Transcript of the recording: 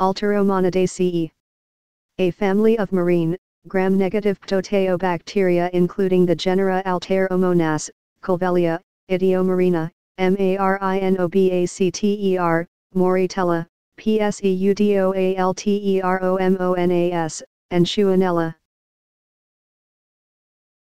Alteromonadaceae. A family of marine, gram-negative proteobacteria including the genera Alteromonas, Colvellia, Idiomarina, Marinobaceter, Moritella, Pseudoalteromonas, and Schuonella,